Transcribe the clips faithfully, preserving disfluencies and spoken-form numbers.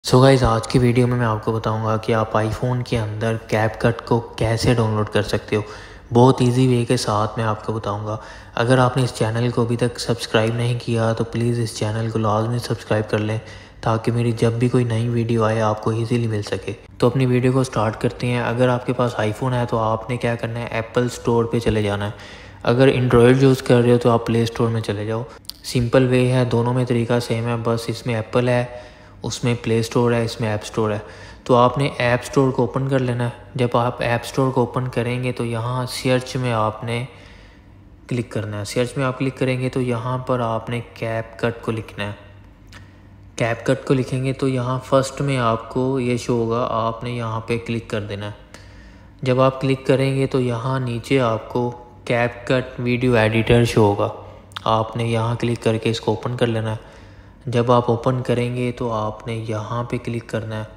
सो so guys, आज की video में मैं आपको बताऊंगा कि आप आईफोन के अंदर कैपकट को कैसे डाउनलोड कर सकते हो। बहुत इजी वे के साथ मैं आपको बताऊंगा। अगर आपने इस चैनल को अभी तक सब्सक्राइब नहीं किया तो प्लीज़ इस चैनल को लाजमी सब्सक्राइब कर लें, ताकि मेरी जब भी कोई नई वीडियो आए आपको ईज़िली मिल सके। तो अपनी वीडियो को स्टार्ट करते हैं। अगर आपके पास आईफोन है तो आपने क्या करना है, एप्पल स्टोर पर चले जाना है। अगर एंड्रॉयड यूज़ कर रहे हो तो आप प्ले स्टोर में चले जाओ। सिंपल वे है, दोनों में तरीका सेम है, बस इसमें एप्पल है, उसमें प्ले स्टोर है, इसमें ऐप स्टोर है। तो आपने ऐप स्टोर को ओपन कर लेना है। जब आप ऐप स्टोर को ओपन करेंगे तो यहाँ सर्च में आपने क्लिक करना है। सर्च में आप क्लिक करेंगे तो यहाँ पर आपने कैपकट को लिखना है। कैपकट को लिखेंगे तो यहाँ फर्स्ट में आपको ये शो होगा, आपने यहाँ पे क्लिक कर देना है। जब आप क्लिक करेंगे तो यहाँ नीचे आपको कैपकट वीडियो एडिटर शो होगा, आपने यहाँ क्लिक करके इसको ओपन कर लेना है। जब आप ओपन करेंगे तो आपने यहाँ पे क्लिक करना है,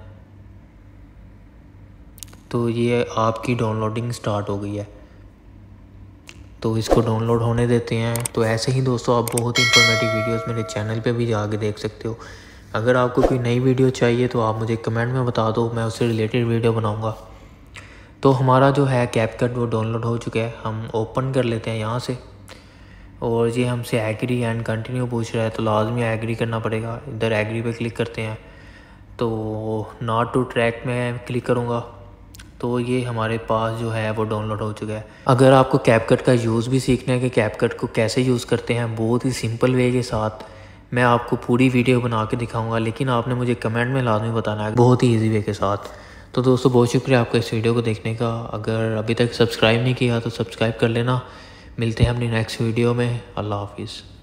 तो ये आपकी डाउनलोडिंग स्टार्ट हो गई है। तो इसको डाउनलोड होने देते हैं। तो ऐसे ही दोस्तों आप बहुत इंफॉर्मेटिव वीडियोस मेरे चैनल पे भी जाके देख सकते हो। अगर आपको कोई नई वीडियो चाहिए तो आप मुझे कमेंट में बता दो, मैं उससे रिलेटेड वीडियो बनाऊँगा। तो हमारा जो है कैपकट वो डाउनलोड हो चुका है। हम ओपन कर लेते हैं यहाँ से, और ये हमसे एग्री एंड कंटिन्यू पूछ रहा है, तो लाजमी एग्री करना पड़ेगा। इधर एग्री पे क्लिक करते हैं, तो नॉट टू ट्रैक में क्लिक करूँगा तो ये हमारे पास जो है वो डाउनलोड हो चुका है। अगर आपको कैपकट का यूज़ भी सीखना है कि कैपकट को कैसे यूज़ करते हैं बहुत ही सिंपल वे के साथ, मैं आपको पूरी वीडियो बना के दिखाऊँगा, लेकिन आपने मुझे कमेंट में लाजमी बताना है बहुत ही ईजी वे के साथ। तो दोस्तों बहुत शुक्रिया आपका इस वीडियो को देखने का। अगर अभी तक सब्सक्राइब नहीं किया तो सब्सक्राइब कर लेना। मिलते हैं अपनी नेक्स्ट वीडियो में। अल्लाह हाफिज़।